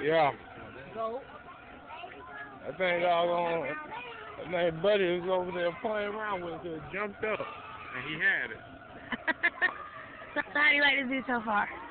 Yeah. So, I think that man Buddy was over there playing around with it, jumped up, and he had it. so how do you like this video so far?